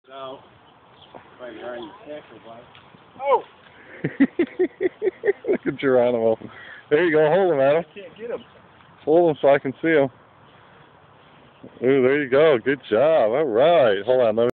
So, right here on your tackle, bud. Oh! Look at Geronimo. There you go. Hold him, Adam. I can't get him. Hold him so I can see him. Ooh, there you go. Good job. All right. Hold on. Let me